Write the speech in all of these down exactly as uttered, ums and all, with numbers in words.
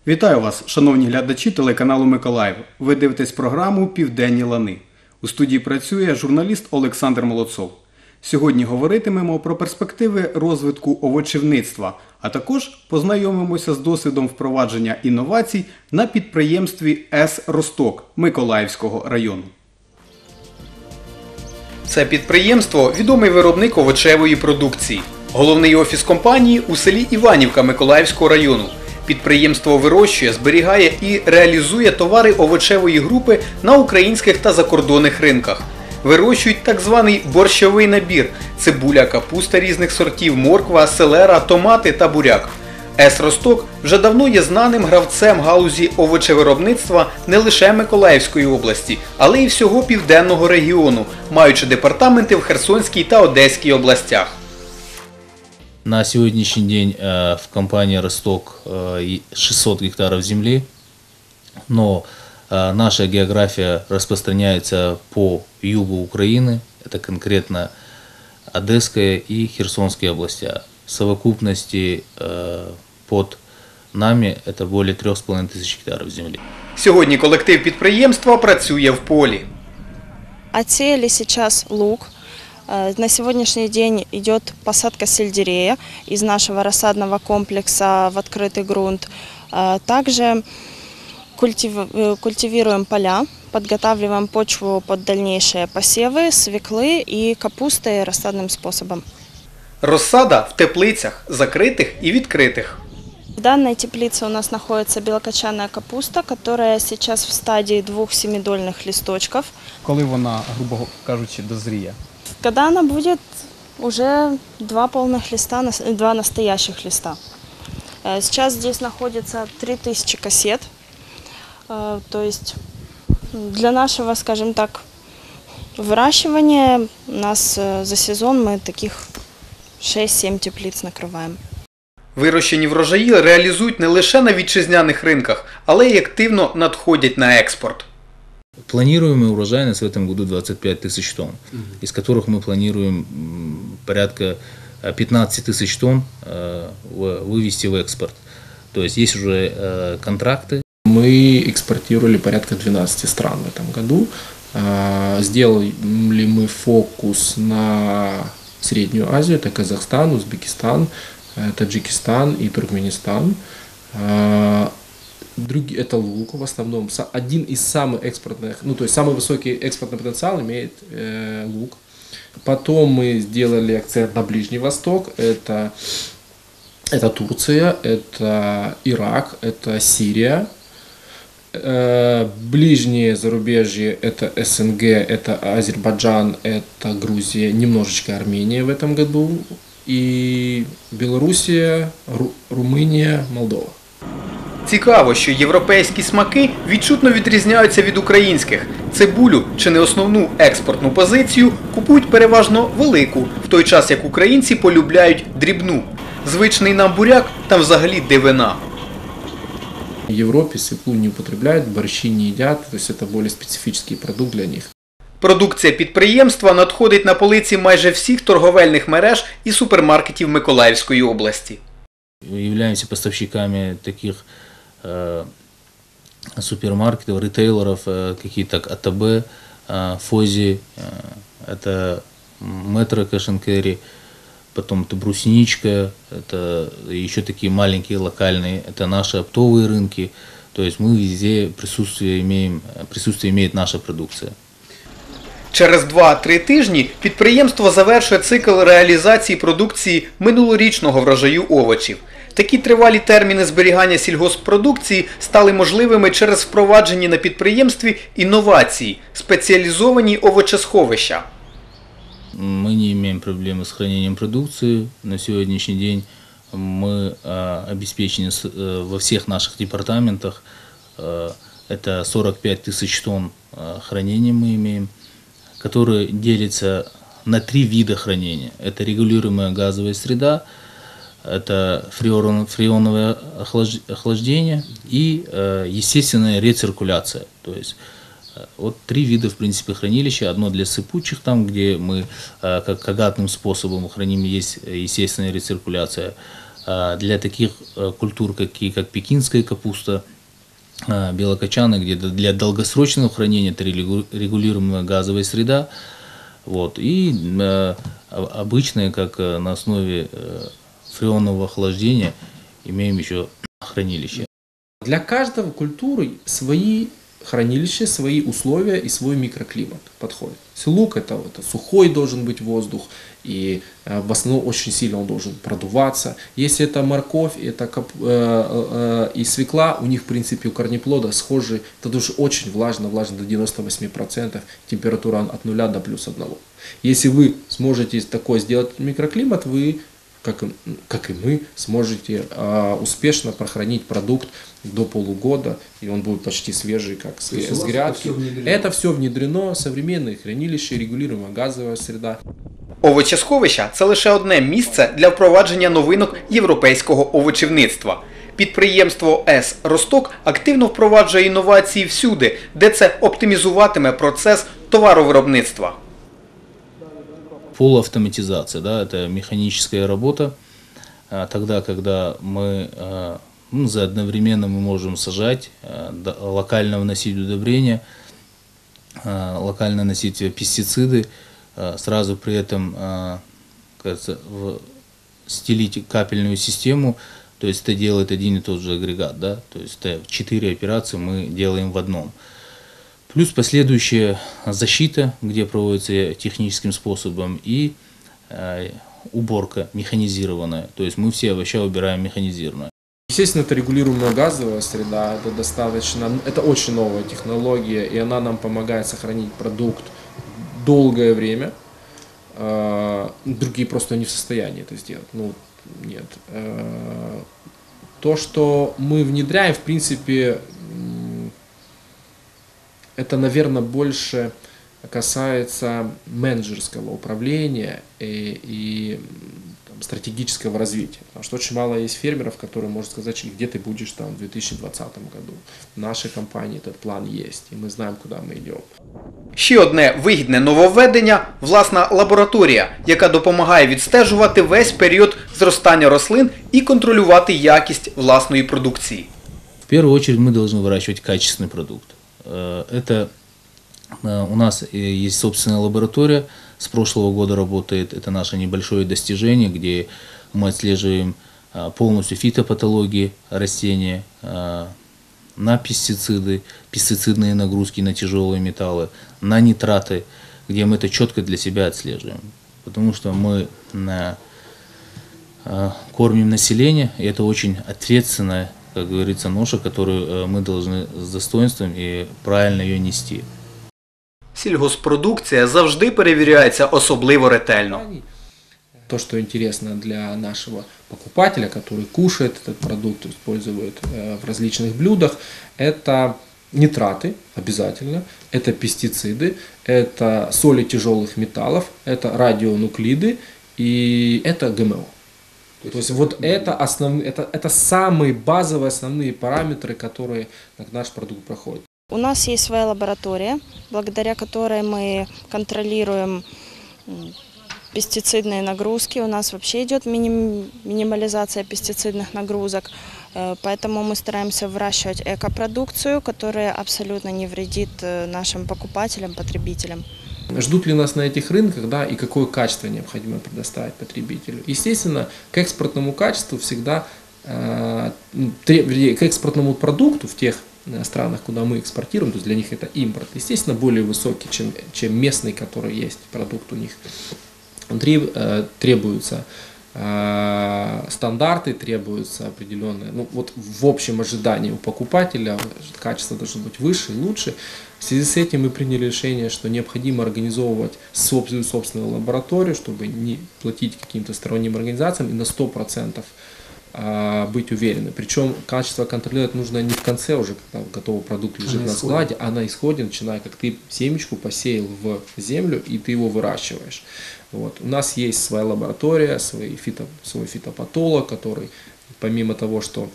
Вітаю вас, шановні глядачі телеканалу Миколаїв. Ви дивитесь програму «Південні лани». У студії працює журналіст Олександр Молодцов. Сьогодні говоритимемо про перспективи розвитку овочівництва, а також познайомимося з досвідом впровадження інновацій на підприємстві ес Росток Миколаївського району. Це підприємство – відомий виробник овочевої продукції. Головний офіс компанії у селі Іванівка Миколаївського району. Підприємство вирощує, зберігає і реалізує товари овочевої групи на українських та закордонних ринках. Вирощують так званий борщовий набір – цибуля, капуста різних сортів, морква, селера, томати та буряк. ес Росток вже давно є знаним гравцем галузі овочевиробництва не лише Миколаївської області, але й всього південного регіону, маючи департаменти в Херсонській та Одеській областях. На сегодняшний день в компании «Росток» шестьсот гектаров земли, но наша география распространяется по югу Украины, это конкретно Одесская и Херсонская области. В совокупности под нами это более трёх с половиной тысяч гектаров земли. Сьогодні колектив підприємства працює в полі. Отсеяли сейчас лук. На сегодняшний день идет посадка сельдерея из нашего рассадного комплекса в открытый грунт. Также культивируем поля, подготавливаем почву под дальнейшие посевы свеклы и капусты рассадным способом. Розсада в теплицях, закритих і відкритих. В данной теплице у нас находится белокочанная капуста, которая сейчас в стадии двух семидольных листочков. Коли вона, грубо кажучи, дозріє? Когда она будет уже два полных листа, два настоящих листа. Сейчас здесь находится три тысячи кассет. То есть для нашего, скажем так, выращивания у нас за сезон мы таких шесть-семь теплиц накрываем. Вирощені врожаї реалізують не лише на вітчизняних ринках, але й активно надходять на експорт. Планируемая урожайность в этом году двадцать пять тысяч тонн, из которых мы планируем порядка пятнадцать тысяч тонн вывести в экспорт. То есть есть уже контракты. Мы экспортировали порядка двенадцати стран в этом году. Сделали мы фокус на Среднюю Азию, это Казахстан, Узбекистан, Таджикистан и Туркменистан. Другие, это лук в основном. Один из самых экспортных, ну то есть самый высокий экспортный потенциал имеет э, лук. Потом мы сделали акцент на Ближний Восток. Это, это Турция, это Ирак, это Сирия. Э, ближние зарубежье это эс эн гэ, это Азербайджан, это Грузия, немножечко Армения в этом году. И Белоруссия, Ру, Румыния, Молдова. Цікаво, що європейські смаки відчутно відрізняються від українських. Цибулю, чи не основну експортну позицію, купують переважно велику, в той час як українці полюбляють дрібну. Звичний нам буряк там взагалі дивина. В Європі свеклу не употребляють, борщи не їдять, тобто це більш специфічний продукт для них. Продукція підприємства надходить на полиці майже всіх торговельних мереж і супермаркетів Миколаївської області. Являемся поставщиками таких э, супермаркетов, ритейлеров, э, какие так а тэ бэ, э, Фози, э, это Метро Кэш энд Кэрри, потом это Брусничка, это еще такие маленькие локальные, это наши оптовые рынки. То есть мы везде присутствие имеем, присутствие имеет наша продукция. Через два-три тижні підприємство завершує цикл реалізації продукції минулорічного врожаю овочів. Такі тривалі терміни зберігання сільгосппродукції стали можливими через впроваджені на підприємстві інновації, спеціалізовані овочесховища. Мы не имеем проблемы с хранением продукции. На сегодняшний день мы обеспечены во всех наших департаментах. Это сорок пять тысяч тонн хранения мы имеем, которые делятся на три вида хранения. Это регулируемая газовая среда, это фреоновое охлаждение и естественная рециркуляция. То есть вот три вида, в принципе, хранилища. Одно для сыпучих, там, где мы как агатным способом храним, есть естественная рециркуляция. А для таких культур, какие как пекинская капуста, белокочанная, где для долгосрочного хранения это регулируемая газовая среда, вот, и э, обычные, как на основе э, фреонового охлаждения, имеем еще хранилище. Для каждого культуры свои хранилища, свои условия и свой микроклимат подходит. Если лук, это, это сухой должен быть воздух, и э, в основном очень сильно он должен продуваться. Если это морковь, это кап, э, э, и свекла, у них в принципе у корнеплода схожи, это тоже очень влажно, влажно до девяноста восьми процентов, температура от нуля до плюс одного. Если вы сможете такой сделать микроклимат, вы, как и, как и мы, сможете э, успешно прохранить продукт до полугода, и он будет почти свежий, как с, с грядки. Это все, это все внедрено, современные хранилища, регулируемая газовая среда. Овочесховища – це лише одне місце для впровадження новинок європейського овочівництва. Підприємство С «Росток» активно впроваджує інновації всюди, де це оптимізуватиме процес товаровиробництва. Полуавтоматизация, да, это механическая работа. Тогда, когда мы ну, за одновременно мы можем сажать, локально вносить удобрения, локально вносить пестициды, сразу при этом, кажется, стелить капельную систему, то есть это делает один и тот же агрегат, да, то есть это четыре операции мы делаем в одном. Плюс последующая защита, где проводится техническим способом, и э, уборка механизированная, то есть мы все овоща убираем механизированно. Естественно, это регулируемая газовая среда, это достаточно, это очень новая технология, и она нам помогает сохранить продукт долгое время. Другие просто не в состоянии это сделать. Ну, нет. То, что мы внедряем, в принципе, это, наверное, больше касается менеджерского управления и, и там, стратегического развития. Потому что очень мало есть фермеров, которые могут сказать, где ты будешь там, в две тысячи двадцатом году. В нашей компании этот план есть, и мы знаем, куда мы идем. Ще одне вигідне нововведення – власна лабораторія, яка допомагає відстежувати весь період зростання рослин і контролювати якість власної продукції. В первую очередь мы должны выращивать качественный продукт. Это у нас есть собственная лаборатория, с прошлого года работает, это наше небольшое достижение, где мы отслеживаем полностью фитопатологии растения, на пестициды, пестицидные нагрузки на тяжелые металлы, на нитраты, где мы это четко для себя отслеживаем. Потому что мы на, кормим население, и это очень ответственная, как говорится, ноша, которую мы должны с достоинством и правильно ее нести. Сільгоспродукція завжди перевіряється особливо ретельно. То, что интересно для нашего покупателя, который кушает этот продукт, использует в различных блюдах, это нитраты обязательно, это пестициды, это соли тяжелых металлов, это радионуклиды и это ГМО. То есть вот это, основные, это, это самые базовые основные параметры, которые наш продукт проходит. У нас есть своя лаборатория, благодаря которой мы контролируем пестицидные нагрузки. У нас вообще идет миним, минимализация пестицидных нагрузок, поэтому мы стараемся выращивать экопродукцию, которая абсолютно не вредит нашим покупателям, потребителям. Ждут ли нас на этих рынках, да, и какое качество необходимо предоставить потребителю? Естественно, к экспортному качеству всегда, э, к экспортному продукту в тех странах, куда мы экспортируем, то есть для них это импорт, естественно, более высокий, чем, чем местный, который есть продукт у них. Внутри э, требуются э, стандарты, требуются определенные, ну вот в общем ожидании у покупателя качество должно быть выше и лучше. В связи с этим мы приняли решение, что необходимо организовывать собственную, собственную лабораторию, чтобы не платить каким-то сторонним организациям и на сто процентов быть уверены. Причем качество контролировать нужно не в конце уже, когда готовый продукт лежит на, на складе, а на исходе, начиная, как ты семечку посеял в землю и ты его выращиваешь. Вот. У нас есть своя лаборатория, свой, фито, свой фитопатолог, который помимо того, что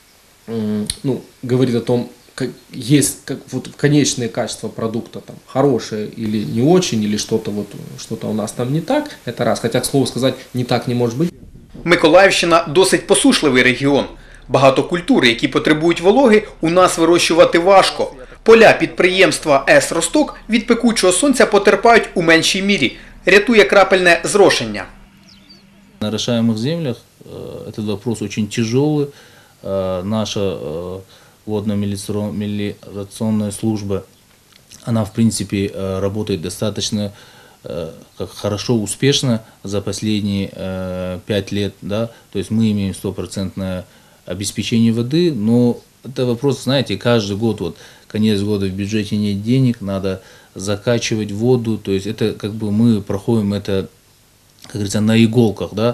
ну, говорит о том, как, есть как, вот, конечное качество продукта там, хорошее или не очень, или что-то вот, что-то у нас там не так, это раз. Хотя, к слову сказать, не так не может быть. Миколаївщина – досить посушливий регіон. Багато культур, які потребують вологи, у нас вирощувати важко. Поля підприємства «С Росток» від пекучого сонця потерпають у меншій мірі. Рятує крапельне зрошення. На орошаемых землях э, этот вопрос очень тяжелый. Э, наша э, водно-мелиорационная служба, она в принципе э, работает достаточно э, как хорошо, успешно за последние э, пять лет. Да? То есть мы имеем стопроцентное обеспечение воды, но это вопрос, знаете, каждый год, вот конец года, в бюджете нет денег, надо закачивать воду, то есть это как бы мы проходим это, как говорится, на иголках, да,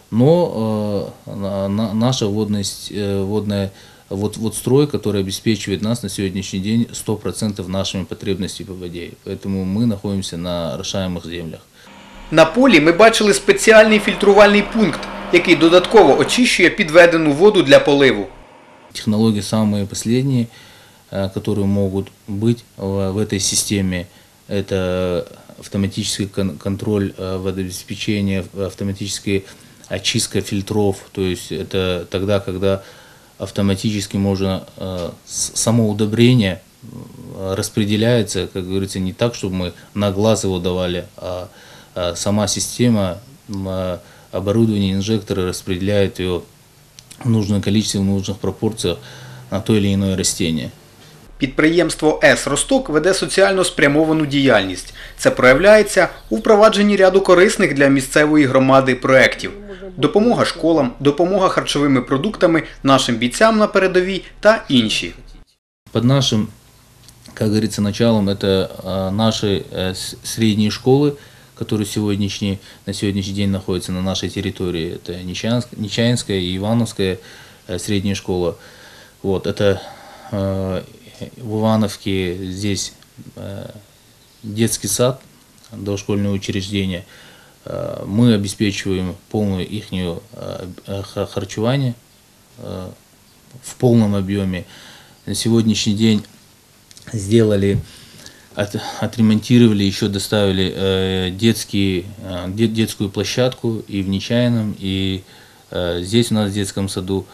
но э, на, наша водность, э, водная вот, вот строй, который обеспечивает нас на сегодняшний день сто процентов нашими потребностями по воде, поэтому мы находимся на орошаемых землях. На полі ми бачили спеціальний фільтрувальний пункт, який додатково очищує підведену воду для поливу. Технологии самые последние, которые могут быть в этой системе, это автоматический контроль водообеспечения, автоматическая очистка фильтров, то есть это тогда, когда автоматически можно само удобрение распределяется, как говорится, не так, чтобы мы на глаз его давали, а сама система, оборудование, инжекторы распределяют ее в нужное количество, в нужных пропорциях на то или иное растение. Підприємство «С Росток» веде соціально спрямовану діяльність. Це проявляється у впровадженні ряду корисних для місцевої громади проєктів. Допомога школам, допомога харчовими продуктами нашим бійцям на передовій та інші. Под нашим, как говорится, началом это наши средние школы, которые сегодняшние, на сегодняшний день находятся на нашей территории. Это Нечаянская и Ивановская средняя школа. Вот, это э, в Ивановке здесь э, детский сад, дошкольное учреждение. Э, мы обеспечиваем полное их э, харчевание э, в полном объеме. На сегодняшний день сделали, от, отремонтировали, еще доставили э, детские, э, дет, детскую площадку и в Нечаянном, и э, здесь у нас в детском саду.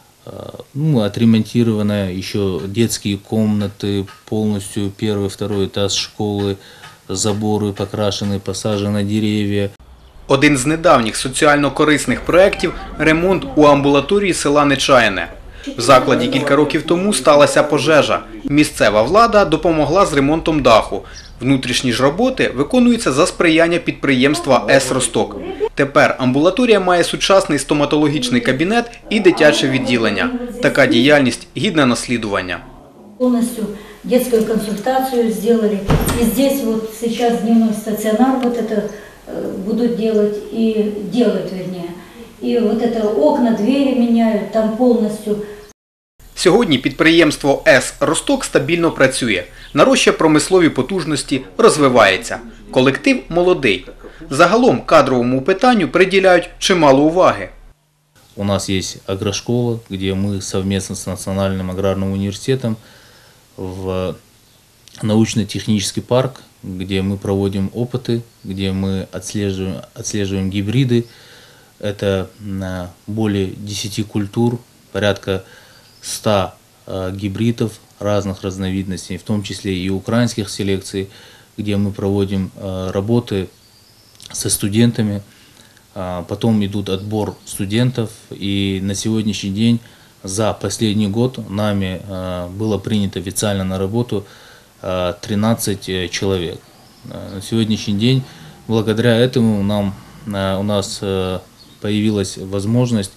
Ну, отремонтированы еще детские комнаты, полностью первый, второй этаж школы, заборы покрашены, посажены деревья. Один з недавніх соціально-корисних проєктів – ремонт у амбулаторії села Нечаяне. В закладі кілька років тому сталася пожежа. Місцева влада допомогла з ремонтом даху. Внутрішні ж роботи виконуються за сприяння підприємства «С Росток». Тепер амбулаторія має сучасний стоматологічний кабінет і дитяче відділення. Така діяльність гідна наслідування. Повністю детскую консультацию сделали. И здесь вот сейчас дневной стационар вот это будут делать и делают, вернее. И вот это окна, двери меняют, там полностью. Сьогодні підприємство «С Росток» стабільно працює, нарощує промислові потужності, розвивається. Колектив молодий. Загалом кадровому питанню приділяють чимало уваги. У нас есть агрошкола, где мы совместно с Национальным аграрным университетом в научно-технический парк, где мы проводим опыты, где мы отслеживаем, отслеживаем гибриды. Это более десяти культур, порядка ста гибридов разных разновидностей, в том числе и украинских селекций, где мы проводим работы со студентами. Потом идут отбор студентов, и на сегодняшний день за последний год нами было принято официально на работу тринадцать человек. На сегодняшний день благодаря этому нам, у нас появилась возможность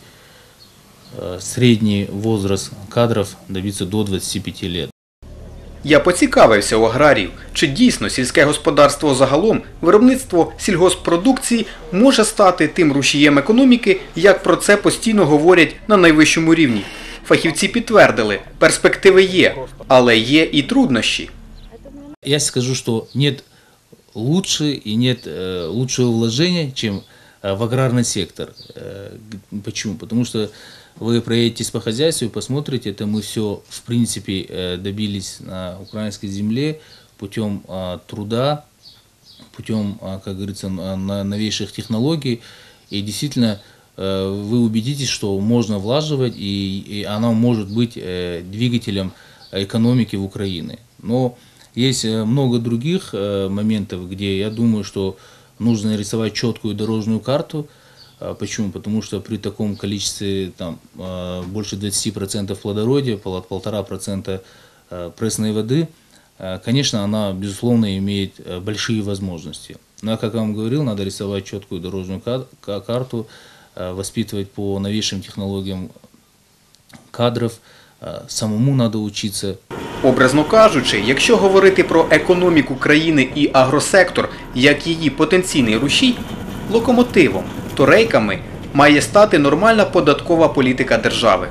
средний возраст кадров добиться до двадцати пяти лет. Я поцікавився у аграріїв, чи дійсно сільське господарство загалом, виробництво сільгосппродукції може стати тим рушієм економіки, як про це постійно говорять на найвищому рівні. Фахівці підтвердили, перспективи є, але є і труднощі. Я скажу, что нет лучше и нет э, лучшего вложения, чем э, в аграрный сектор. Э, почему? Потому что вы проедетесь по хозяйству и посмотрите, это мы все в принципе э, добились на украинской земле путем э, труда, путем, э, как говорится, на новейших технологий. И действительно э, вы убедитесь, что можно влаживать, и, и она может быть э, двигателем экономики в Украине. Но есть э, много других э, моментов, где я думаю, что нужно рисовать четкую дорожную карту. А почему? Потому что при таком количестве там, э, больше двадцати процентов плодородия, полтора процента э, пресной воды, э, конечно, она, безусловно, имеет э, большие возможности. Но, как я вам говорил, надо рисовать четкую дорожную карту, воспитывать по новейшим технологиям кадров, самому надо учиться. Образно кажучи, якщо говорити про економіку країни і агросектор як її потенційний рушій, локомотивом, то рейками має стати нормальна податкова політика держави.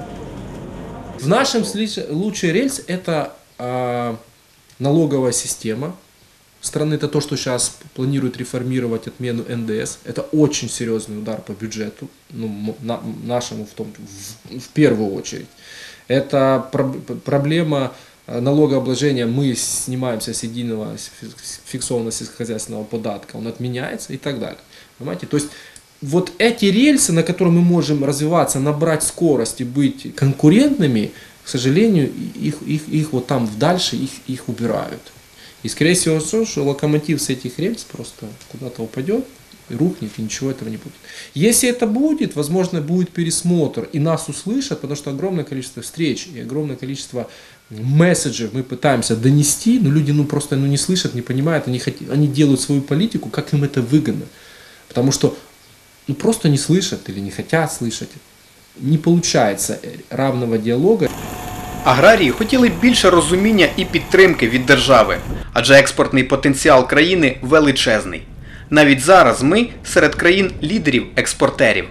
В нашем случае лучший рельс – это э, налоговая система страны. Это то, что сейчас планирует реформировать отмену эн дэ эс. Это очень серьезный удар по бюджету, ну, на, нашему в, том, в, в первую очередь. Это про, проблема налогообложения. Мы снимаемся с единого фиксованного сельскохозяйственного податка, он отменяется и так далее. Понимаете? То есть вот эти рельсы, на которых мы можем развиваться, набрать скорость и быть конкурентными, к сожалению, их, их, их вот там дальше их, их убирают. И скорее всего, что локомотив с этих рельс просто куда-то упадет, и рухнет, и ничего этого не будет. Если это будет, возможно, будет пересмотр, и нас услышат, потому что огромное количество встреч и огромное количество месседжей мы пытаемся донести, но люди ну, просто ну, не слышат, не понимают, они, хотят, они делают свою политику, как им это выгодно. Потому что ну, просто не слышат или не хотят слышать. Не получается равного диалога. Аграрії хотіли більше розуміння і підтримки від держави, адже експортний потенціал країни величезний. Навіть зараз ми серед країн-лідерів експортерів.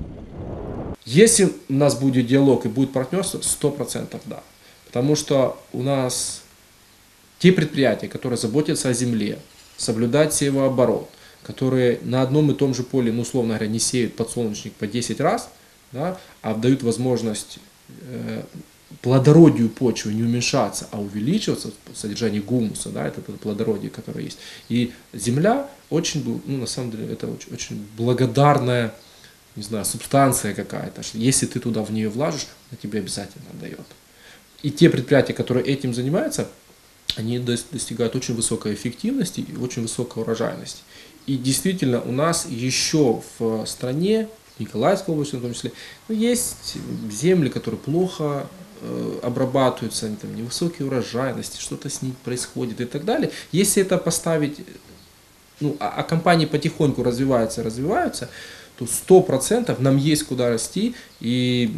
Если у нас будет диалог и будет партнерство, сто процентов да. Потому что у нас те предприятия, которые заботятся о земле, соблюдают севооборот, которые на одном и том же поле, ну, условно говоря, не сеют подсолнечник по десять раз, да, а дают возможность э, плодородию почвы не уменьшаться, а увеличиваться, содержание гумуса, да, это плодородие, которое есть. И земля очень, ну, на самом деле, это очень, очень благодарная, не знаю, субстанция какая-то. Если ты туда в нее вложишь, она тебе обязательно дает. И те предприятия, которые этим занимаются, они достигают очень высокой эффективности и очень высокой урожайности. И действительно у нас еще в стране, в Николаевской области в том числе, ну, есть земли, которые плохо э, обрабатываются, они там невысокие урожайности, что-то с ними происходит и так далее. Если это поставить, ну, а, а компании потихоньку развиваются, развиваются, то сто процентов нам есть куда расти. И,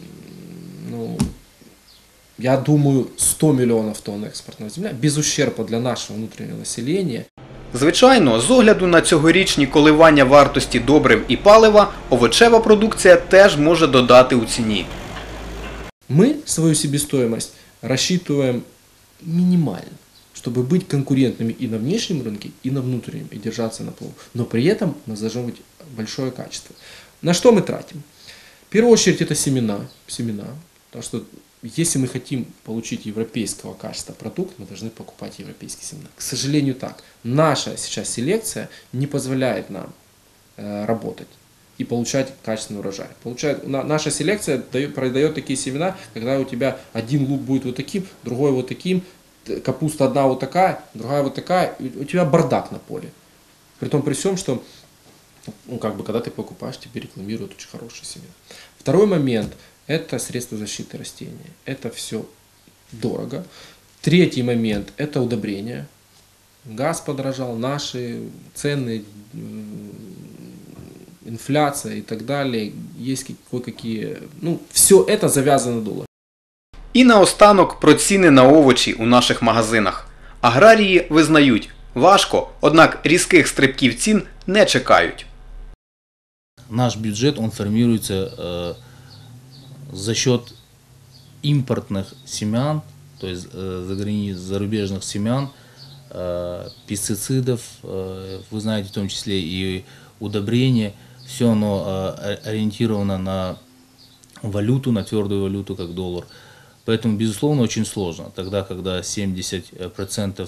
ну, я думаю, сто миллионов тонн экспортного земля без ущерба для нашего внутреннего населения. Звичайно, з огляду на цьогорічні коливання вартості добрив і палива, овочева продукція теж може додати у ціні. Мы свою себестоимость рассчитываем минимально, чтобы быть конкурентными и на внешнем рынке, и на внутреннем, и держаться на плаву. Но при этом у нас должно быть большое качество. На что мы тратим? В первую очередь это семена. семена. Потому что если мы хотим получить европейского качества продукт, мы должны покупать европейские семена. К сожалению, так. Наша сейчас селекция не позволяет нам э, работать и получать качественный урожай. Получает, на, наша селекция дает, продает такие семена, когда у тебя один лук будет вот таким, другой вот таким, капуста одна вот такая, другая вот такая, и у тебя бардак на поле. При том, при всем, что ну, как бы, когда ты покупаешь, тебе рекламируют очень хорошие семена. Второй момент – это средства защиты растения. Это все дорого. Третий момент – это удобрения. Газ подорожал, наши цены, инфляция и так далее. Есть кое-какие… Ну, все это завязано на доллар. І наостанок про ціни на овочі у наших магазинах. Аграрії визнають – важко, однак різких стрибків цін не чекають. Наш бюджет, он формируется э, за счет импортных семян, то есть э, заграни- зарубежных семян, э, пестицидов, э, вы знаете, в том числе и удобрения. Все оно э, ориентировано на валюту, на твердую валюту, как доллар. Поэтому, безусловно, очень сложно. Тогда, когда семьдесят процентов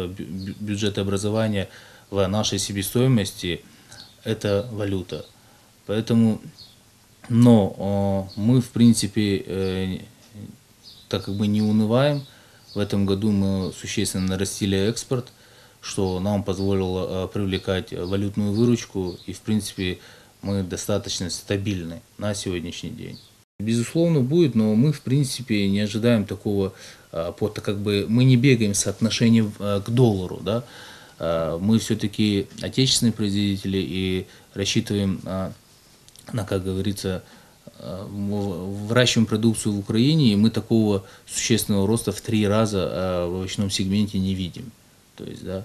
бюджетообразования в нашей себестоимости – это валюта. Поэтому, но э, мы, в принципе, э, так как бы не унываем. В этом году мы существенно нарастили экспорт, что нам позволило э, привлекать валютную выручку, и, в принципе, мы достаточно стабильны на сегодняшний день. Безусловно, будет, но мы, в принципе, не ожидаем такого, э, под, как бы, мы не бегаем соотношением э, к доллару, да? Э, мы все-таки отечественные производители и рассчитываем э, на, как говорится, выращиваем продукцию в Украине, и мы такого существенного роста в три раза в овощном сегменте не видим. То есть, да,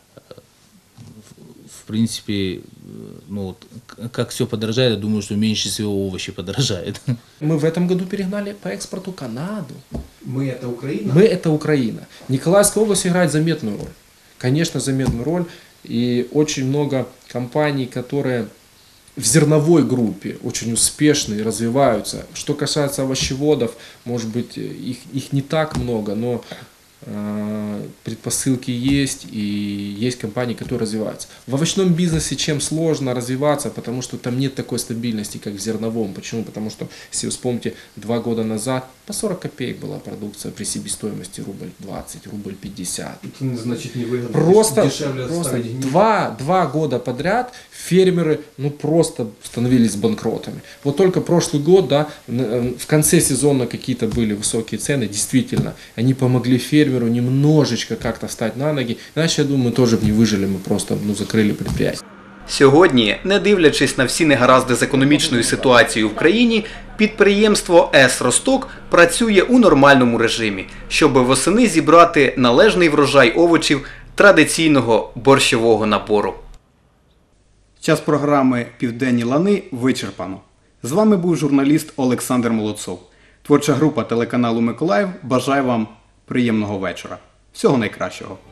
в принципе, ну, вот, как все подорожает, я думаю, что меньше всего овощи подорожает. Мы в этом году перегнали по экспорту Канаду. Ми – це Україна? Мы – это Украина. Николаевская область играет заметную роль. Конечно, заметную роль. И очень много компаний, которые в зерновой группе очень успешные, развиваются. Что касается овощеводов, может быть, их, их не так много, но э, предпосылки есть, и есть компании, которые развиваются. В овощном бизнесе чем сложно развиваться, потому что там нет такой стабильности, как в зерновом. Почему? Потому что, если вы вспомните, два года назад по сорок копеек была продукция при себестоимости рубль двадцать, рубль пятьдесят. Это, значит, не выгодно. Просто, Дешевле просто ставить. два, два года подряд фермеры ну, просто становились банкротами. Вот только прошлый год, да, в конце сезона какие-то были высокие цены, действительно, они помогли фермеру немножечко как-то встать на ноги, иначе, я думаю, тоже бы не выжили, мы просто ну, закрыли предприятие. Сьогодні, не дивлячись на всі негаразди з економічною ситуацією в країні, підприємство С Росток працює у нормальному режимі, щоб восени зібрати належний врожай овочів традиційного борщового набору. Час програми «Південні лани» вичерпано. З вами був журналіст Олександр Молодцов. Творча група телеканалу «Миколаїв» бажає вам приємного вечора. Всього найкращого.